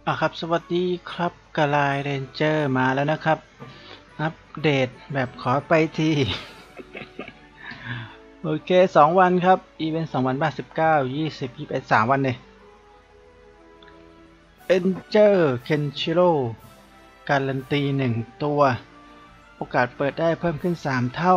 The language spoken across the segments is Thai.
ครับสวัสดีครับกาลายเรนเจอร์มาแล้วนะครับอัปเดตแบบขอไปทีโอเค2 วันครับอีเวนต์2 วันบ้า19 20 213 วันเลยเอนเจอร์เคนชิโร่การันตี1 ตัวโอกาสเปิดได้เพิ่มขึ้น3 เท่า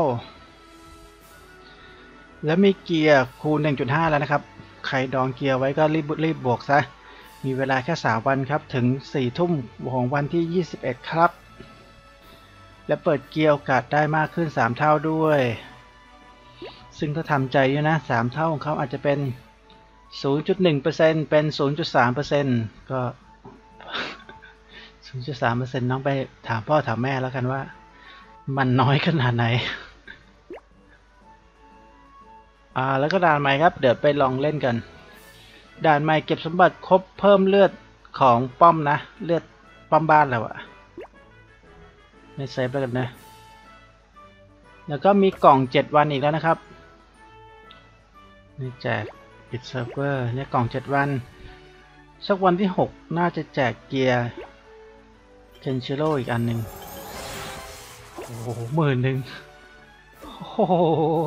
แล้วมีเกียร์คูณ 1.5 แล้วนะครับใครดองเกียร์ไว้ก็รีบบวกซะมีเวลาแค่3 วันครับถึง4 ทุ่มของวันที่ 21 ครับและเปิดเกียร์โอกาสได้มากขึ้น3 เท่าด้วยซึ่งถ้าทำใจอยู่นะ3 เท่าของเขาอาจจะเป็น 0.1% เป็น 0.3% ก็ 0.3% น้องไปถามพ่อถามแม่แล้วกันว่ามันน้อยขนาดไหนแล้วก็ด่านใหม่ครับเดี๋ยวไปลองเล่นกันด่านใหม่เก็บสมบัติครบเพิ่มเลือดของป้อมนะเลือดป้อมบ้านเราอะไม่เซฟแล้วกันนะแล้วก็มีกล่อง7 วันอีกแล้วนะครับนี่แจกปิดเซิร์ฟเวอร์เนี่ยกล่อง7 วันสักวันที่6น่าจะแจกเกียร์เคนชิโร่อีกอันหนึ่งโอ้โห10,000โอ้โห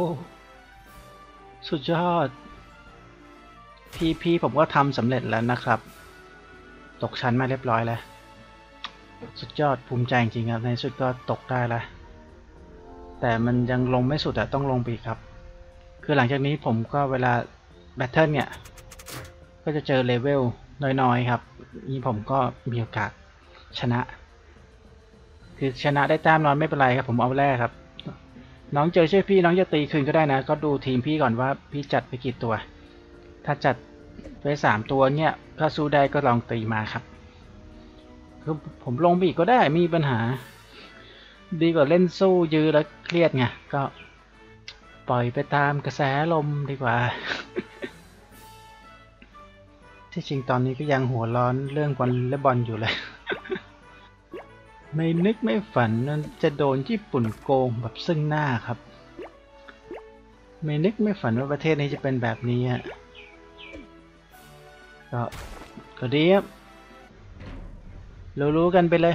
สุดยอดพีผมก็ทำสำเร็จแล้วนะครับตกชั้นมาเรียบร้อยแล้วสุดยอดภูมิใจจริงๆครับในสุดก็ตกได้แล้วแต่มันยังลงไม่สุดอะต้องลงไปอีกครับคือหลังจากนี้ผมก็เวลาแบทเทิลเนี่ยก็จะเจอเลเวลน้อยๆครับนี่ผมก็มีโอกาสชนะคือชนะได้แต้มน้อยไม่เป็นไรครับผมเอาแรกครับน้องเจอช่วยพี่น้องจะตีคืนก็ได้นะก็ดูทีมพี่ก่อนว่าพี่จัดไปกี่ตัวถ้าจัดไป3 ตัวเนี่ยถ้าสู้ได้ก็ลองตีมาครับคือผมลงไปอีกก็ได้มีปัญหาดีกว่าเล่นสู้ยื้อแล้วเครียดไงก็ปล่อยไปตามกระแสลมดีกว่าที่จริงตอนนี้ก็ยังหัวร้อนเรื่องวอลเลย์บอลอยู่เลยไม่นึกไม่ฝันนั้นจะโดนญี่ปุ่นโกงแบบซึ่งหน้าครับไม่นึกไม่ฝันว่าประเทศนี้จะเป็นแบบนี้ฮะก็ก็ดีครับรู้กันไปเลย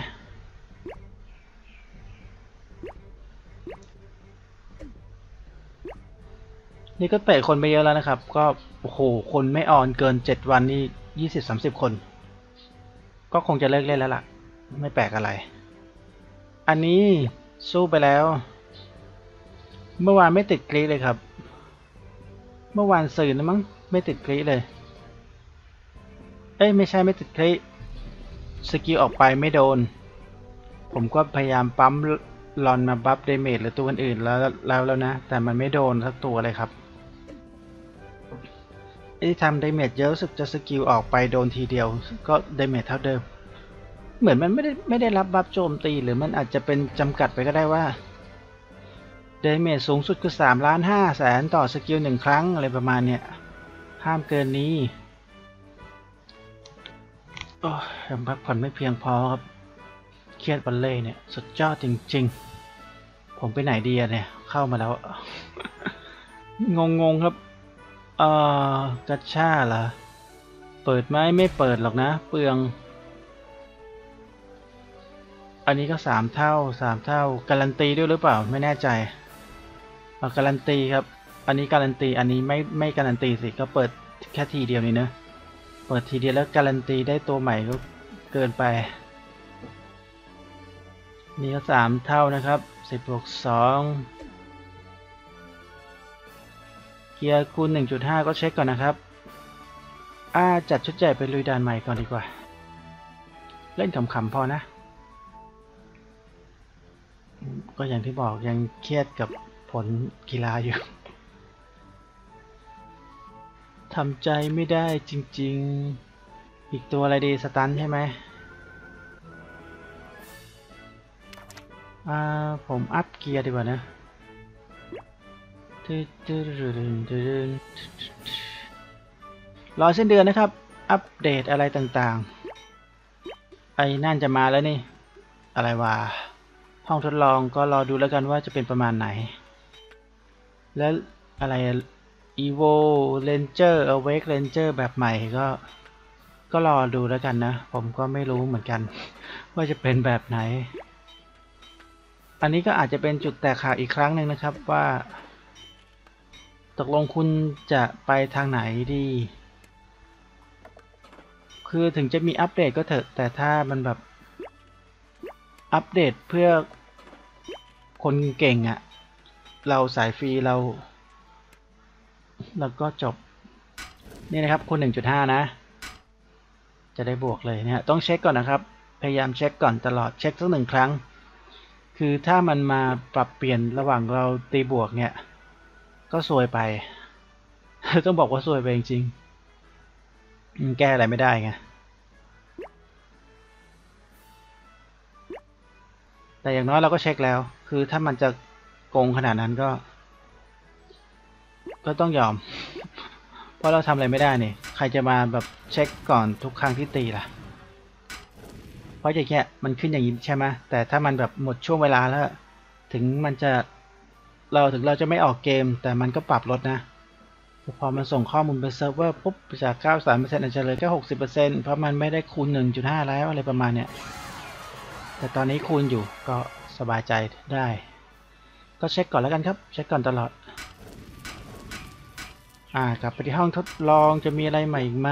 นี่ก็เตะคนไปเยอะแล้วนะครับก็โอ้โหคนไม่ออนเกิน7 วันนี่20-30 คนก็คงจะเลิกเล่นแล้วล่ะไม่แปลกอะไรอันนี้สู้ไปแล้วเมื่อวานไม่ติดกรี๊ดเลยครับเมื่อวานสื่อนะมั้งไม่ติดกรี๊ดเลยเอ้ยไม่ใช่ไม่ติดกรี๊ดสกิลออกไปไม่โดนผมก็พยายามปั๊มลอนมาบัฟเดเมจหรือตัวอื่นๆแล้วนะแต่มันไม่โดนสักตัวเลยครับไอ้ที่ทำเดเมจเยอะรู้สึกจะสกิลออกไปโดนทีเดียวก็เดเมจเท่าเดิมเหมือนมันไม่ได้รับบัฟโจมตีหรือมันอาจจะเป็นจำกัดไปก็ได้ว่าเดเมจสูงสุดคือ3,500,000ต่อสกิล1 ครั้งอะไรประมาณเนี้ยห้ามเกินนี้โอ้ยพักผ่อนไม่เพียงพอครับเครียดวันเล่เนี่ยสุดยอดจริงๆผมไปไหนดีอะเนี่ยเข้ามาแล้วงงครับกัชชาเหรอเปิดไหมไม่เปิดหรอกนะเปลืองอันนี้ก็3 เท่าการันตีด้วยหรือเปล่าไม่แน่ใจการันตีครับอันนี้การันตีอันนี้ไม่การันตีสิก็เปิดแค่ทีเดียวนี่นะเปิดทีเดียวแล้วการันตีได้ตัวใหม่ก็เกินไปนี่ก็3 เท่านะครับ10+2เกียร์คูณ 1.5 ก็เช็คก่อนนะครับจัดชุดใหญ่ไปลุยด่านใหม่ก่อนดีกว่าเล่นขำๆพอนะก็อย่างที่บอกยังเครียดกับผลกีฬาอยู่ทำใจไม่ได้จริงๆอีกตัวอะไรดีสตันใช่ไหมผมอัพเกียร์ดีกว่านะรอสิ้นเดือนนะครับอัปเดตอะไรต่างๆไอ้นั่นจะมาแล้วนี่อะไรวะห้องทดลองก็รอดูแล้วกันว่าจะเป็นประมาณไหนแล้วอะไร Evo Ranger Awake Ranger แบบใหม่ก็ก็รอดูแล้วกันนะผมก็ไม่รู้เหมือนกันว่าจะเป็นแบบไหนอันนี้ก็อาจจะเป็นจุดแตกหักอีกครั้งหนึ่งนะครับว่าตกลงคุณจะไปทางไหนดีคือถึงจะมีอัปเดตก็เถอะแต่ถ้ามันแบบอัปเดตเพื่อคนเก่งอะเราสายฟรีเราก็จบนี่นะครับคุณ 1.5 นะจะได้บวกเลยเนี่ยต้องเช็คก่อนนะครับพยายามเช็คก่อนตลอดเช็คสัก1 ครั้งคือถ้ามันมาปรับเปลี่ยนระหว่างเราตีบวกเนี่ยก็ซวยไป ต้องบอกว่าซวยไปจริงๆแก้อะไรไม่ได้ไงแต่อย่างน้อยเราก็เช็คแล้วคือถ้ามันจะโกงขนาดนั้นก็ต้องยอมเพราะเราทำอะไรไม่ได้นี่ใครจะมาแบบเช็คก่อนทุกครั้งที่ตีล่ะเพราะอย่างเงี้ยมันขึ้นอย่างนี้ใช่ไหมแต่ถ้ามันแบบหมดช่วงเวลาแล้วถึงมันจะเราจะไม่ออกเกมแต่มันก็ปรับลดนะพอมันส่งข้อมูลไปเซิร์ฟเวอร์ปุ๊บจาก 93% อาจจะเหลือแค่ 60% เพราะมันไม่ได้คูณ 1.5 แล้วอะไรประมาณเนี้ยแต่ตอนนี้คูณอยู่ก็สบายใจได้ก็เช็คก่อนแล้วกันครับเช็คก่อนตลอดกลับไปที่ห้องทดลองจะมีอะไรใหม่อีกไหม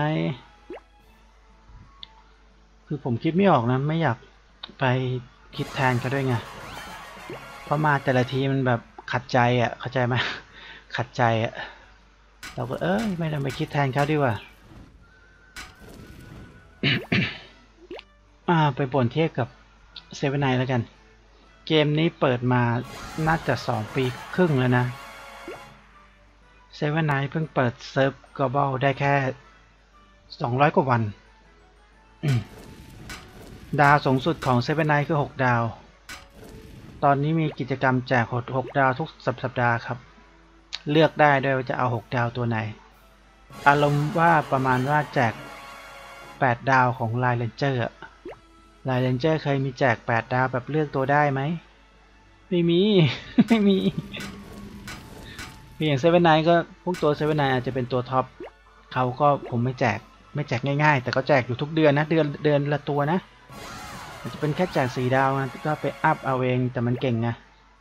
คือผมคิดไม่ออกนะไม่อยากไปคิดแทนเขาด้วยไงเพราะมาแต่ละทีมันแบบขัดใจอ่ะเข้าใจไหมขัดใจอ่ะเราก็ไม่ต้องไปคิดแทนเขาดีกว่าไปบ่นเทียบกับเซเว่นไนแล้วกันเกมนี้เปิดมาน่าจะ2 ปีครึ่งแล้วนะเซเว่นไนเพิ่งเปิดเซิร์ฟ global ได้แค่200 กว่าวันดาวสูงสุดของเซเว่นไนคือ6 ดาวตอนนี้มีกิจกรรมแจก6 ดาวทุกสัปดาห์ครับเลือกได้ด้วยว่าจะเอา6 ดาวตัวไหนอารมณ์ว่าประมาณว่าแจก8 ดาวของไลน์เรนเจอร์ไลน์เรนเจอร์เคยมีแจก8 ดาวแบบเลือกตัวได้ไหมไม่มี ไม่มีอย่างเซเว่นไนก็พวกตัวเซเว่นไนอาจจะเป็นตัวท็อปเขาก็ผมไม่แจกง่ายๆแต่ก็แจกอยู่ทุกเดือนนะเดือนละตัวนะอาจจะเป็นแค่แจก4 ดาวนะก็ไปอัพเอาเองแต่มันเก่งไง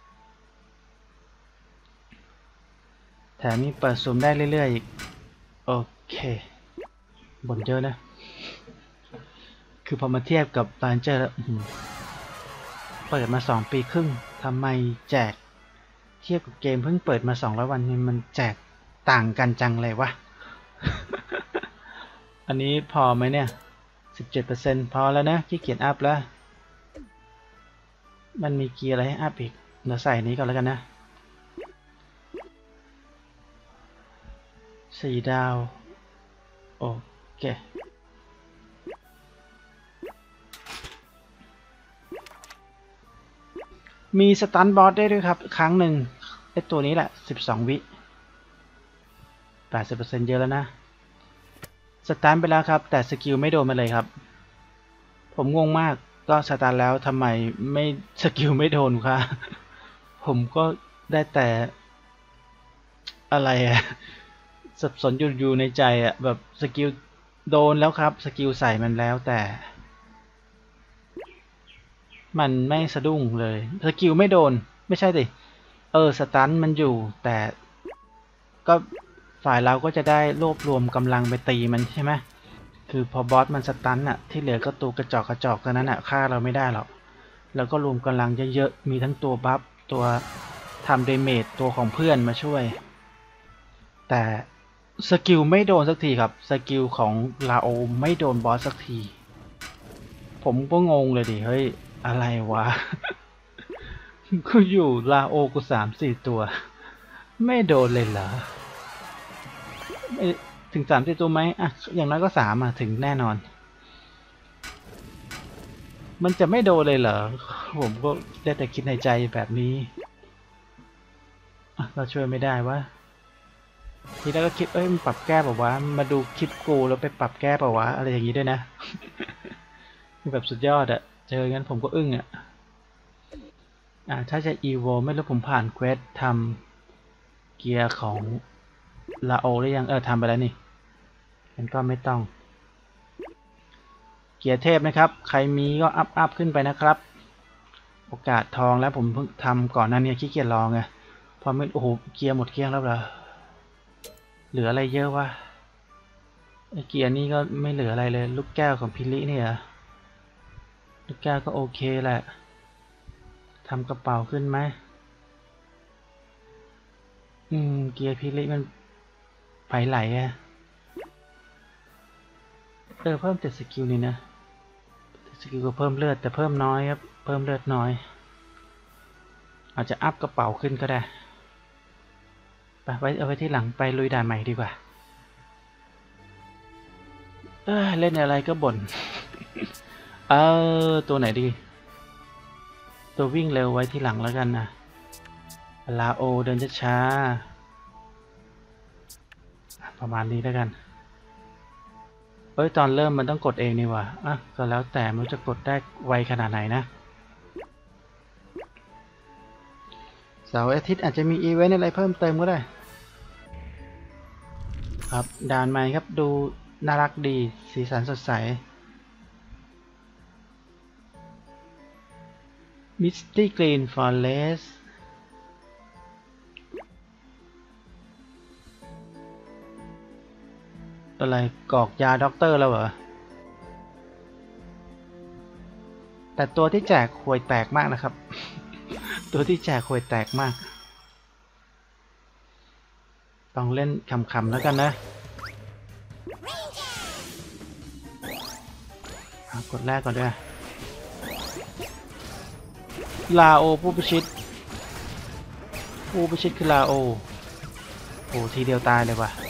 แถมมีเปิดซูมได้เรื่อยๆอีกโอเคบ่นเยอะนะคือพอมาเทียบกับไลน์เรนเจอร์แล้วเปิดมา2 ปีครึ่งทำไมแจกเทียบกับเกมเพิ่งเปิดมา200 วันนี่มันแจกต่างกันจังเลยวะ อันนี้พอไหมเนี่ย 17% พอแล้วนะขี้เกียจอัพแล้วมันมีเกียร์อะไรให้อัพอีกเดี๋ยวใส่นี้ก่อนแล้วกันนะ4 ดาวโอเคมีสตันบอสได้ด้วยครับครั้งหนึ่งไอตัวนี้แหละ12 วิ 80% เยอะแล้วนะสตันไปแล้วครับแต่สกิลไม่โดนมาเลยครับผมงงมากก็สตันแล้วทำไมไม่สกิลไม่โดนคะผมก็ได้แต่อะไรอะสับสนอยู่ในใจอะแบบสกิลโดนแล้วครับสกิลใส่มันแล้วแต่มันไม่สะดุ้งเลยสกิลไม่โดนไม่ใช่ดิสตันมันอยู่แต่ก็ฝ่ายเราก็จะได้รวบรวมกำลังไปตีมันใช่ไหมคือพอบอสมันสตันอะที่เหลือก็ตัวกระจอกตัวนั้นอะฆ่าเราไม่ได้หรอกแล้วก็รวมกำลังเยอะๆมีทั้งตัวบัฟตัวทำเดเมจตัวของเพื่อนมาช่วยแต่สกิลไม่โดนสักทีครับสกิลของลาโอไม่โดนบอสสักทีผมก็งงเลยดิเฮ้ยอะไรวะ กูอยู่ลาโอกู3-4 ตัวไม่โดนเลยเหรอไม่ถึง3-4 ตัวไหมอ่ะอย่างน้อยก็3ถึงแน่นอนมันจะไม่โดนเลยเหรอผมก็ได้แต่คิดในใจแบบนี้เราช่วยไม่ได้วะทีแรกก็คิดมันปรับแก้เปล่าวะมาดูคลิปกูแล้วไปปรับแก้เปล่าวะอะไรอย่างนี้ด้วยนะแบบสุดยอดอะเจองั้นผมก็อึ้งอะถ้าจะ EVO ไม่รู้ผมผ่านเควสทำเกียร์ของลาโอหรือยังทำไปแล้วนี่งั้นก็ไม่ต้องเกียร์เทพนะครับ ใครมีก็อัพขึ้นไปนะครับ โอกาสทองแล้วผมเพิ่งทำก่อนหน้านี้ขี้เกียจลองไงพอไม่โอ้โหเกียร์หมดเกลี้ยงแล้วเหรอเหลืออะไรเยอะวะไอเกียร์นี่ก็ไม่เหลืออะไรเลยลูกแก้วของพิลิเนี่ยลูกแก้วก็โอเคแหละทำกระเป๋าขึ้นไหมเกียร์พิลิมันไปไหลอะเพิ่ม7สกิลนี่นะสกิลก็เพิ่มเลือดแต่เพิ่มน้อยครับเพิ่มเลือดน้อยอาจจะอัพกระเป๋าขึ้นก็ได้ไปเอาไว้ที่หลังไปลุยด่านใหม่ดีกว่าเล่นอะไรก็บ่นตัวไหนดีตัววิ่งเร็วไว้ที่หลังแล้วกันนะลาโอเดินช้าๆประมาณนี้แล้วกันตอนเริ่มมันต้องกดเองนี่ว่ะก็แล้วแต่มันจะกดได้ไวขนาดไหนนะเสาร์อาทิตย์อาจจะมีอีเวนต์อะไรเพิ่มเติมก็ได้ครับด่านใหม่ครับดูน่ารักดีสีสันสดใส Misty Green Forest อะไรกรอกยาด็อกเตอร์แล้วเหรอแต่ตัวที่แจกห่วยแตกมากนะครับ ตัวที่แจกห่วยแตกมากต้องเล่นคำๆแล้วกันนะกดแรกก่อนด้วยลาโอผู้พิชิตคือลาโอโอ้ทีเดียวตายเลยว่ะ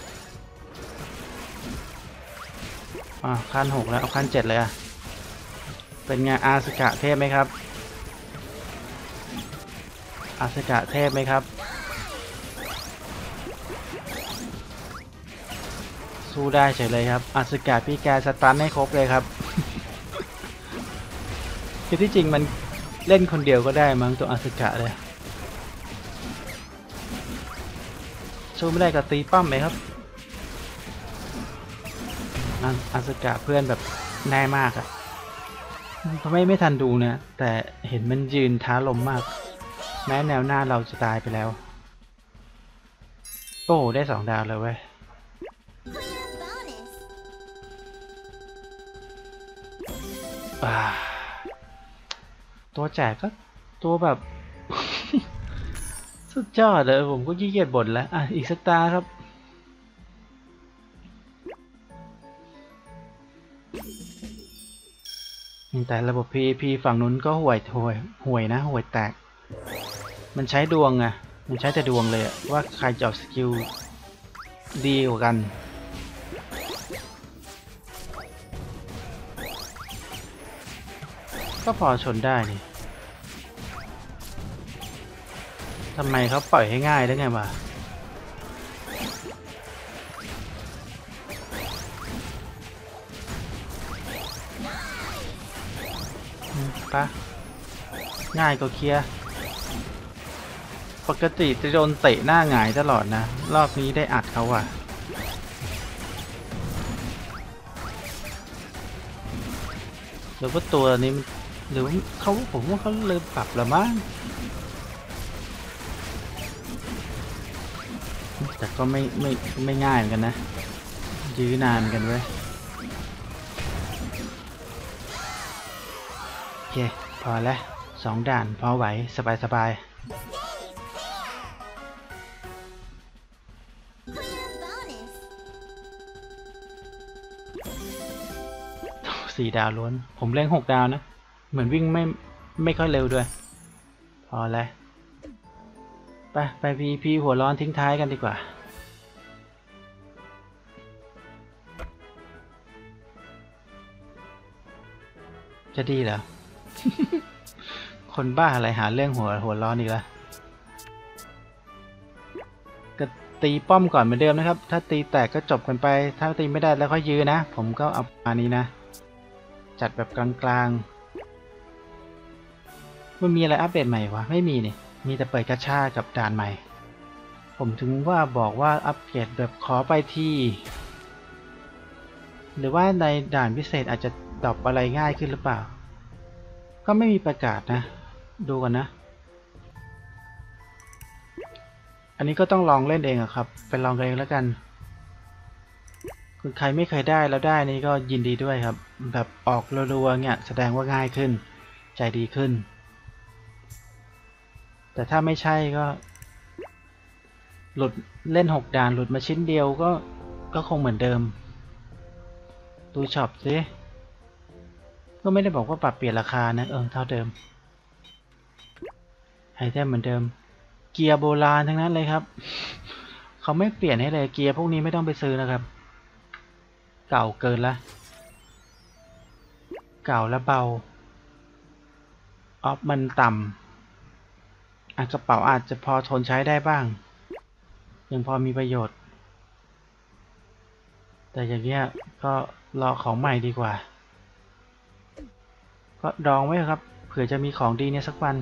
ขั้น6แล้วเอาขั้น7เลยอะเป็นไงอาสกะเทพไหมครับอาสกะเทพไหมครับสู้ได้เฉยเลยครับอาสกะพี่แกสตันให้ครบเลยครับ คือที่จริงมันเล่นคนเดียวก็ได้มั้งตัวอาสกะเลยสู้ไม่ได้ก็ตีปั้มไหมครับอาสกะเพื่อนแบบแน่มากอะทำไมไม่ทันดูนะแต่เห็นมันยืนท้าลมมากแม้แนวหน้าเราจะตายไปแล้วโอ้ได้2 ดาวเลยเว้ยตัวแจกก็ตัวแบบ สุดยอดเลยผมก็ขี้เกียจบ่นแล้วอีกสักตาครับแต่ระบบ PVP ฝั่งนู้นก็ห่วยนะห่วยแตกมันใช้ดวงไงมันใช้แต่ดวงเลยว่าใครจะออกสกิลดีกว่ากันก็พอชนได้นี่ทำไมเขาปล่อยให้ง่ายได้ไงวะปะง่ายก็เคลียร์ปกติจะโดนเตะหน้าหงายตลอดนะรอบนี้ได้อัดเขาอ่ะหรือว่าตัวนี้หรือว่าผมว่าเขาเลยปรับละมั้งแต่ก็ไม่ง่ายเหมือนกันนะยื้อนานกันเว้ยโอเคพอแล้ว2 ด่านพอไหวสบาย4 ดาวล้วนผมเล่น6 ดาวนะเหมือนวิ่งไม่ค่อยเร็วด้วยพอแล้วไป PVP หัวร้อนทิ้งท้ายกันดีกว่าจะดีเหรอ คนบ้าอะไรหาเรื่องหัวร้อนอีกแล้วก็ตีป้อมก่อนเหมือนเดิมนะครับถ้าตีแตกก็จบกันไปถ้าตีไม่ได้แล้วค่อยยื้อนะผมก็เอาประมาณนี้นะจัดแบบกลางๆมันมีอะไรอัปเดตใหม่วะไม่มีนี่มีแต่เปิดกระชากับด่านใหม่ผมถึงว่าบอกว่าอัปเกรดแบบขอไปที่หรือว่าในด่านพิเศษอาจจะดรอปอะไรง่ายขึ้นหรือเปล่าก็ไม่มีประกาศนะดูกันนะอันนี้ก็ต้องลองเล่นเองอะครับไปลองกันเองแล้วกันคุณใครไม่เคยได้แล้วได้นี่ก็ยินดีด้วยครับแบบออกรัวๆเนี่ยแสดงว่าง่ายขึ้นใจดีขึ้นแต่ถ้าไม่ใช่ก็หลุดเล่น6ด่านหลุดมาชิ้นเดียวก็คงเหมือนเดิมดูช็อปสิก็ไม่ได้บอกว่าปรับเปลี่ยนราคานะเท่าเดิมไอเทมเหมือนเดิมเกียร์โบราณทั้งนั้นเลยครับเขาไม่เปลี่ยนให้เลยเกียร์พวกนี้ไม่ต้องไปซื้อนะครับเก่าเกินละเก่าและเบาออฟมันต่ำกระเป๋าอาจจะพอทนใช้ได้บ้างยังพอมีประโยชน์แต่อย่างเงี้ยก็รอของใหม่ดีกว่าก็ดองไว้ครับเผื่อจะมีของดีเนี่ยสักวัน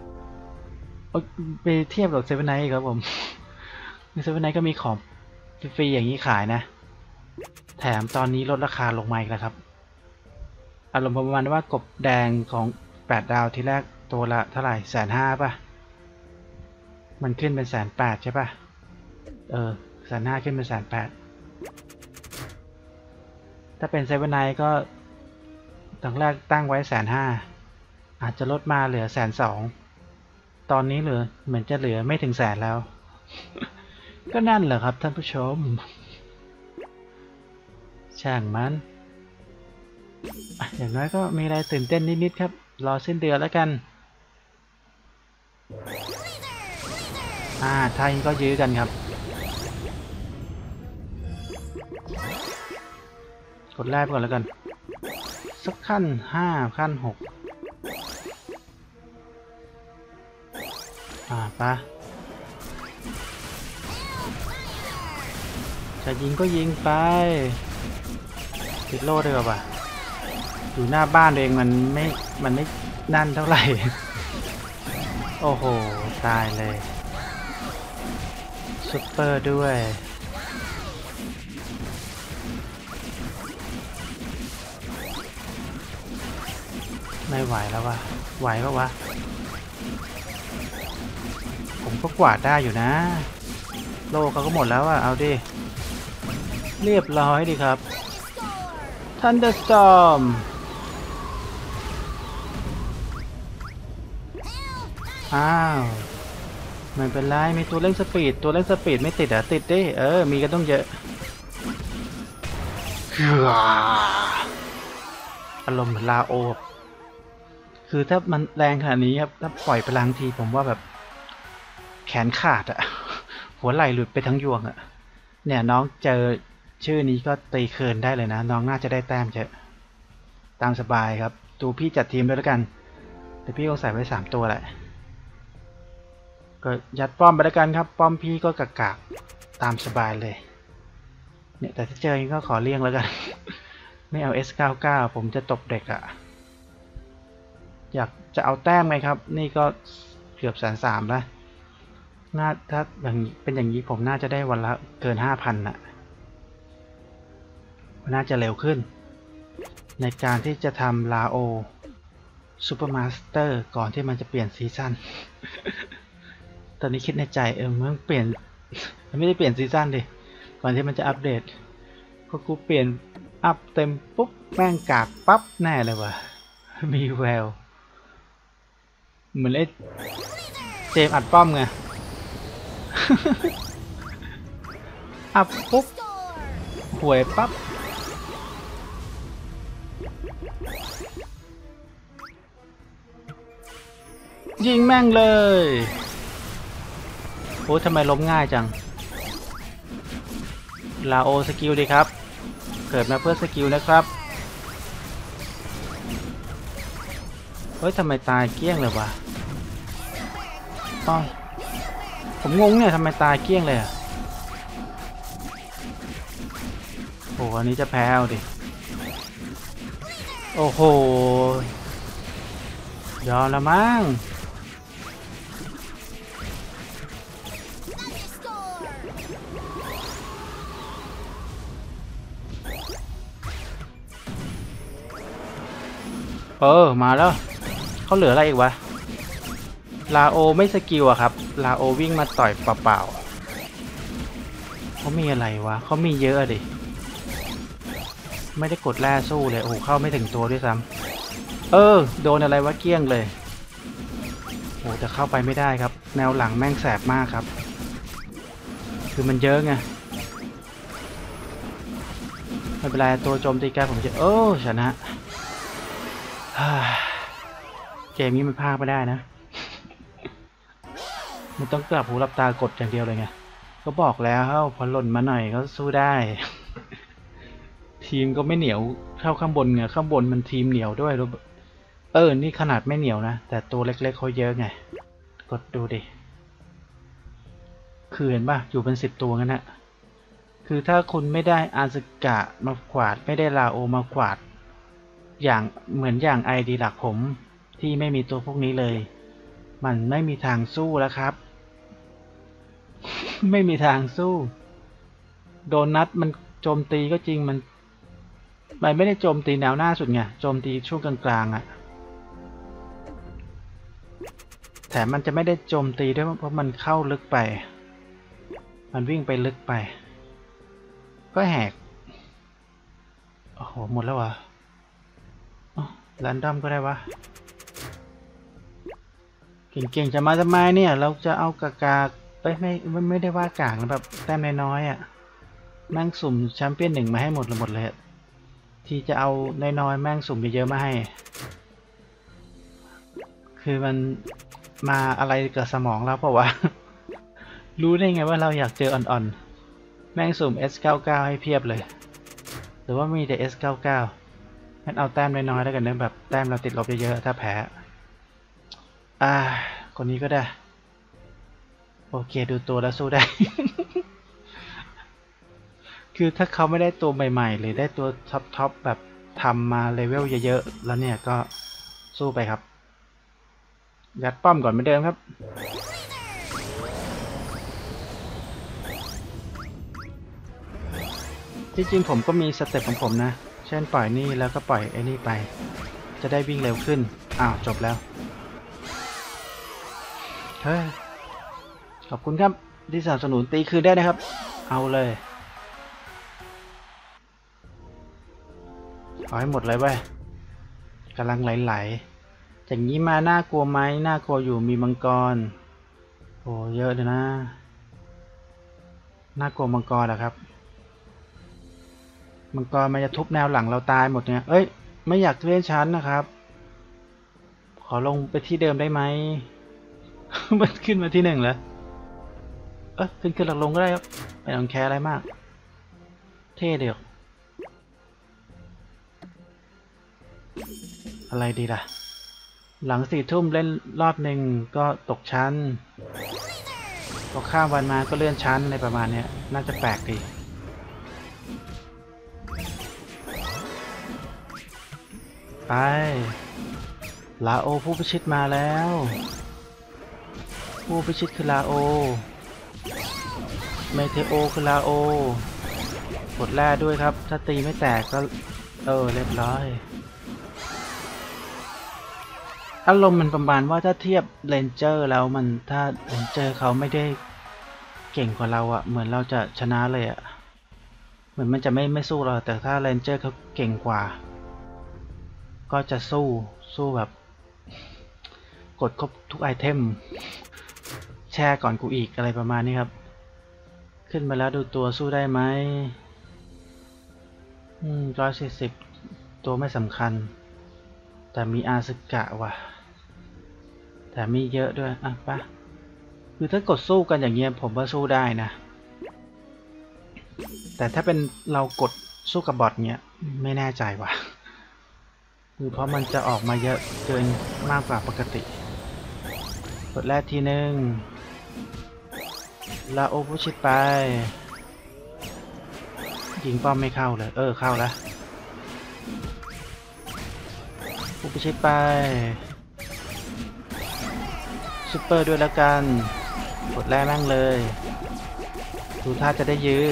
ไปเทียบกับเซเว่นไนท์ครับผมเซเว่นไนท์ก็มีของฟรีอย่างนี้ขายนะแถมตอนนี้ลดราคาลงมาอีกแล้วครับอารมณ์ประมาณว่ากบแดงของ8 ดาวทีแรกตัวละเท่าไหร่150,000ป่ะมันขึ้นเป็น180,000ใช่ป่ะ150,000ขึ้นเป็น180,000ถ้าเป็นเซเว่นไนท์ก็ตอนแรกตั้งไว้150,000อาจจะลดมาเหลือ120,000ตอนนี้เหลือเหมือนจะเหลือไม่ถึง100,000แล้วก็นั่นแหละครับท่านผู้ชมช่างมันอย่างน้อยก็มีอะไรตื่นเต้นนิดๆครับรอสิ้นเดือนแล้วกันไทยก็ยื้อกันครับกดแรกก่อนแล้วกันสักขั้น5ขั้น6ปะจะยิงก็ยิงไปติดโล่ด้วยป่ะอยู่หน้าบ้านเองมันไม่นั่นเท่าไหร่โอ้โหตายเลยซุปเปอร์ด้วยไม่ไหวแล้ววะไหวปะวะผมก็กวาดได้อยู่นะโลเขาก็หมดแล้วอะเอาดิเรียบร้อยดิครับ Thunderstorm ไม่เป็นไรมีตัวเร่งสปีดไม่ติดติดดิมีกันต้องเยอะอารมณ์ลาโอคือถ้ามันแรงขนาดนี้ครับถ้าปล่อยพลังทีผมว่าแบบแขนขาดหัวไหล่หลุดไปทั้งยวงเนี่ยน้องเจอชื่อนี้ก็ตีเคินได้เลยนะน้องน่าจะได้แต้มเยอะตามสบายครับดูพี่จัดทีมด้วยแล้วกันแต่พี่ก็ใส่ไว้3 ตัวแหละก็ยัดป้อมไปแล้วกันครับป้อมพี่ก็กากตามสบายเลยเนี่ยแต่ถ้าเจอก็ขอเลี่ยงแล้วกันไม่เอา S99 ผมจะตบเด็กอยากจะเอาแต้มไงครับนี่ก็เกือบ130,000แล้วถ้าอย่างเป็นอย่างนี้ผมน่าจะได้วันละเกิน 5,000 น่าจะเร็วขึ้นในการที่จะทำลาโอซูเปอร์มาสเตอร์ก่อนที่มันจะเปลี่ยนซีซั่นตอนนี้คิดในใจมันเปลี่ยนมันไม่ได้เปลี่ยนซีซั่นดิก่อนที่มันจะอัปเดตก็กูเปลี่ยนอัพเต็มปุ๊บแม่งกากปั๊บแน่เลยว่ะมีแววเหมือนไอ้เจมอัดป้อมไงอัพปุ๊บหวยปั๊บยิงแม่งเลยโอ้ทำไมล้มง่ายจังลาโอสกิลดีครับเกิดมาเพื่อสกิลนะครับเฮ้ยทำไมตายเกลี้ยงเลยวะผมงงเนี่ยทำไมตายเกลี้ยงเลยโอ้อันนี้จะแพ้เอาดิโอ้โหยอมละมั้งมาแล้วเขาเหลืออะไรอีกวะลาโอไม่สกิลอะครับลาโอวิ่งมาต่อยเปล่าๆเขามีอะไรวะเขามีเยอะดิไม่ได้กดแร่สู้เลยโอ้โหเข้าไม่ถึงตัวด้วยซ้ำโดนอะไรวะเกี้ยงเลยโอ้แต่เข้าไปไม่ได้ครับแนวหลังแม่งแสบมากครับคือมันเยอะไงไม่เป็นไรตัวโจมตีแกผมจะชนะเกมนี้มันพลาดไม่ได้นะมันต้องกลับหูรับตากดอย่างเดียวเลยไงก็บอกแล้วพอหล่นมาหน่อยก็สู้ได้ทีมก็ไม่เหนียวเท่าข้างบนไงข้างบนมันทีมเหนียวด้วยนี่ขนาดไม่เหนียวนะแต่ตัวเล็กๆเขาเยอะไงกดดูดิคือเห็นป่ะอยู่เป็น10 ตัวงั้นนะคือถ้าคุณไม่ได้อาซึกะมากวาดไม่ได้ลาโอมากวาดอย่างเหมือนอย่างไอดีหลักผมที่ไม่มีตัวพวกนี้เลยมันไม่มีทางสู้แล้วครับไม่มีทางสู้โดนนัดมันโจมตีก็จริงมันไม่ได้โจมตีแนวหน้าสุดไงโจมตีช่วงกลางๆอ่ะแถมมันจะไม่ได้โจมตีด้วยเพราะมันเข้าลึกไปมันวิ่งไปลึกไปก็แหกโอ้โหหมดแล้ววะแรนดอมก็ได้วะเก่งๆจะมาทำไมเนี่ยเราจะเอากากไปไม่ได้ว่ากากนะแบบแต้มน้อยๆอ่ะแม่งสุ่มแชมเปี้ยน1มาให้หมดเลยที่จะเอาน้อยๆแม่งสุ่มเยอะๆมาให้คือมันมาอะไรกับสมองเราเพราะว่า รู้ได้ไงว่าเราอยากเจออ่อนๆแม่งสุ่ม S99 ให้เพียบเลยหรือว่ามีแต่ S99 งั้นเอาแต้มน้อยๆแล้วกันนะแบบแต้มเราติดลบเยอะๆถ้าแพ้คนนี้ก็ได้โอเคดูตัวแล้วสู้ได้ คือถ้าเขาไม่ได้ตัวใหม่ๆหรือได้ตัวท็อปแบบทำมาเลเวลเยอะๆแล้วเนี่ยก็สู้ไปครับยัดป้อมก่อนเหมือนเดิมครับจริงๆผมก็มีสเต็ปของผมนะเช่นปล่อยนี่แล้วก็ปล่อยไอ้นี่ไปจะได้วิ่งเร็วขึ้นจบแล้วเฮ้ยขอบคุณครับที่สนับสนุนตีคืนได้นะครับเอาเลยเอาให้หมดเลยเว้ยกำลังไหลๆอย่างนี้มาน่ากลัวไหมน่ากลัวอยู่มีมังกรโอ้เยอะเลยนะน่ากลัวมังกรเหรอครับมังกรมันจะทุบแนวหลังเราตายหมดเนี่ยไม่อยากเลื่อนชั้นนะครับขอลงไปที่เดิมได้ไหม มันขึ้นมาที่1แล้วขึ้นหลักลงก็ได้ครับไม่ต้องแคร์อะไรมากเท่เดียวอะไรดีล่ะหลัง4 ทุ่มเล่นรอบหนึ่งก็ตกชั้นพอข้ามวันมาก็เลื่อนชั้นในประมาณนี้น่าจะแปลกดีไปลาโอผู้พิชิตมาแล้วผู้พิชิตคือลาโอเมเทโอคือลาโอกดแร่ด้วยครับถ้าตีไม่แตกก็เรียบร้อยอารมณ์มันประมาณว่าถ้าเทียบเรนเจอร์แล้วมันถ้าเรนเจอร์เขาไม่ได้เก่งกว่าเราเหมือนเราจะชนะเลยเหมือนมันจะไม่สู้เราแต่ถ้าเรนเจอร์เขาเก่งกว่าก็จะสู้แบบกดครบทุกไอเทมแช่ก่อนกูอีกอะไรประมาณนี้ครับขึ้นมาแล้วดูตัวสู้ได้ไหม140ตัวไม่สำคัญแต่มีอาซึกะว่ะแต่มีเยอะด้วยปะคือถ้ากดสู้กันอย่างเงี้ยผมว่าสู้ได้นะแต่ถ้าเป็นเรากดสู้กับบอทเงี้ยไม่แน่ใจว่ะคือเพราะมันจะออกมาเยอะเกินมากกว่าปกติกดแรกทีนึงลาโอผู้ชิดไปยิงป้อมไม่เข้าเลยเข้าแล้วผู้พิชิตไปซุปเปอร์ด้วยแล้วกันกดแรกแม่งเลยดูท่าจะได้ยื้อ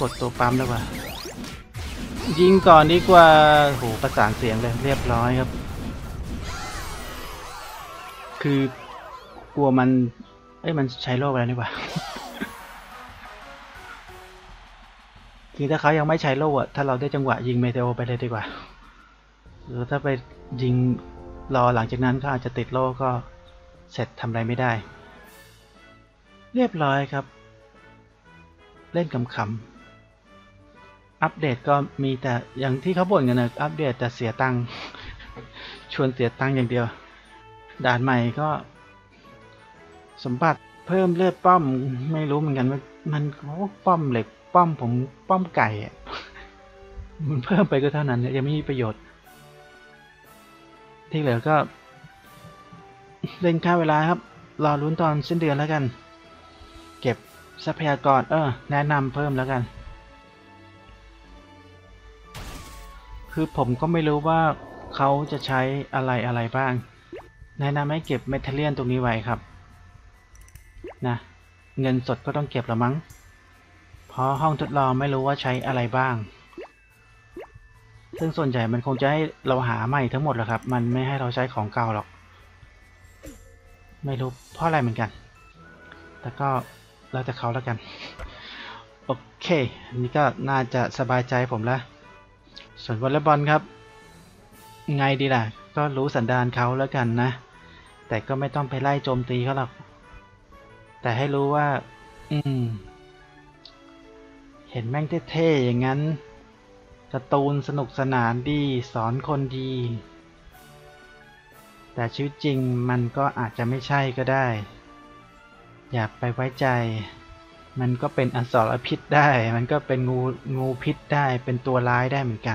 กดตัวปั๊มดีกว่ายิงก่อนดีกว่าโหประสานเสียงเลยเรียบร้อยครับคือกลัวมันมันใช้โล่ไปแล้วนี่หว่า คือถ้าเขายังไม่ใช้โล่อะถ้าเราได้จังหวะยิงเมเทโอไปเลยดีกว่าหรือถ้าไปยิงรอหลังจากนั้นก็อาจจะติดโล่ก็เสร็จทำอะไรไม่ได้เรียบร้อยครับเล่นขำๆอัปเดตก็มีแต่อย่างที่เขาบ่นกันนะอัปเดตแต่เสียตังค์ ชวนเสียตังค์อย่างเดียวด่านใหม่ก็สมบัติเพิ่มเลือดป้อมไม่รู้เหมือนกันว่ามันป้อมเหล็กป้อมผมป้อมไก่อะ มันเพิ่มไปก็เท่านั้นยังไม่มีประโยชน์ที่เหลือก็เล่นค่าเวลาครับรอลุ้นตอนสิ้นเดือนแล้วกันเก็บทรัพยากรแนะนำเพิ่มแล้วกันคือผมก็ไม่รู้ว่าเขาจะใช้อะไรบ้างแนะนำให้เก็บเมทัลเลียนตรงนี้ไว้ครับนะเงินสดก็ต้องเก็บละมั้งเพราะห้องทดลองไม่รู้ว่าใช้อะไรบ้างซึ่งส่วนใหญ่มันคงจะให้เราหาใหม่ทั้งหมดแหละครับมันไม่ให้เราใช้ของเก่าหรอกไม่รู้เพราะอะไรเหมือนกันแต่ก็แล้วแต่เขาแล้วกันโอเคอันนี้ก็น่าจะสบายใจผมแล้วส่วนวอลเลย์บอลครับไงดีล่ะก็รู้สันดานเขาแล้วกันนะแต่ก็ไม่ต้องไปไล่โจมตีเขาหรอกแต่ให้รู้ว่าเห็นแม่งเท่ๆอย่างนั้นการ์ตูนสนุกสนานดีสอนคนดีแต่ชีวิตจริงมันก็อาจจะไม่ใช่ก็ได้อย่าไปไว้ใจมันก็เป็นอสรพิษได้มันก็เป็นงูพิษได้เป็นตัวร้ายได้เหมือนกัน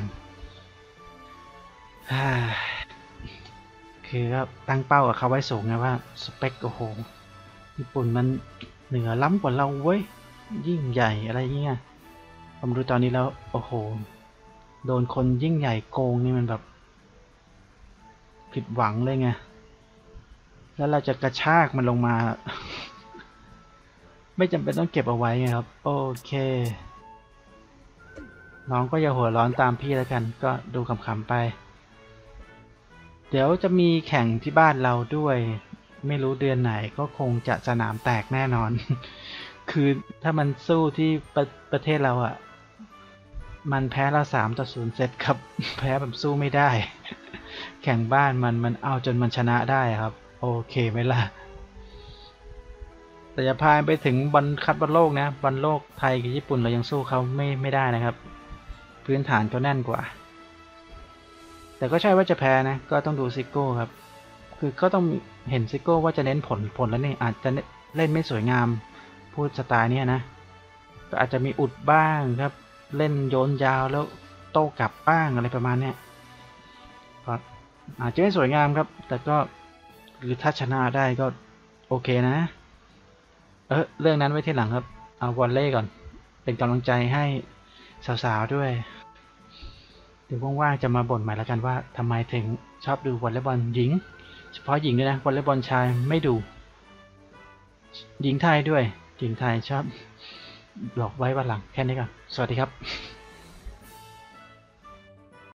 คือก็ตั้งเป้ากับเขาไว้สูงนะว่าสเปคโอ้โหญี่ปุ่นมันเหนือล้ำกว่าเราเว้ยยิ่งใหญ่อะไรเงี้ยผมดูตอนนี้แล้วโอ้โหโดนคนยิ่งใหญ่โกงนี่มันแบบผิดหวังเลยไงแล้วเราจะกระชากมันลงมา ไม่จำเป็นต้องเก็บเอาไว้ไงครับโอเคน้องก็อย่าหัวร้อนตามพี่แล้วกันก็ดูขำๆไปเดี๋ยวจะมีแข่งที่บ้านเราด้วยไม่รู้เดือนไหนก็คงจะสนามแตกแน่นอน คือถ้ามันสู้ที่ประเทศเราอ่ะมันแพ้เรา3-0เซตครับ แพ้แบบสู้ไม่ได้ แข่งบ้านมันเอาจนมันชนะได้ครับโอเคไหมล่ะแต่จะพาไปถึงบอลคัดบอลโลกนะบอลโลกไทยกับญี่ปุ่นเรายังสู้เขาไม่ได้นะครับพื้นฐานเขาแน่นกว่าแต่ก็ใช่ว่าจะแพ้นะก็ต้องดูซิโก้ครับคือก็ต้องเห็นซิโก้ว่าจะเน้นผลแล้วนี่อาจจะเล่นไม่สวยงามพูดสไตล์นี้นะก็อาจจะมีอุดบ้างครับเล่นโยนยาวแล้วโต้กลับบ้างอะไรประมาณนี้ก็อาจจะไม่สวยงามครับแต่ก็หรือถ้าชนะได้ก็โอเคนะเรื่องนั้นไว้ที่หลังครับเอาวอลเล่ก่อนเป็นกำลังใจให้สาวๆด้วยเดี๋ยวว่างๆจะมาบ่นใหม่แล้วกันว่าทำไมถึงชอบดูวอลเลย์บอลหญิงเฉพาะหญิงด้วยนะวอลเลย์บอลชายไม่ดูหญิงไทยด้วยหญิงไทยชอบบอกไว้วันหลังแค่นี้ก่อนสวัสดีครับ